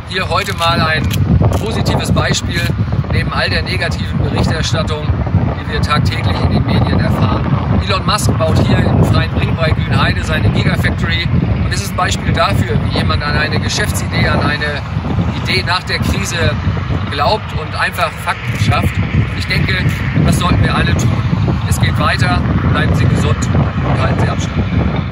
Hier heute mal ein positives Beispiel neben all der negativen Berichterstattung, die wir tagtäglich in den Medien erfahren. Elon Musk baut hier in Freienbrink bei Grünheide seine Gigafactory und es ist ein Beispiel dafür, wie jemand an eine Geschäftsidee, an eine Idee nach der Krise glaubt und einfach Fakten schafft. Ich denke, das sollten wir alle tun. Es geht weiter, bleiben Sie gesund und halten Sie Abstand.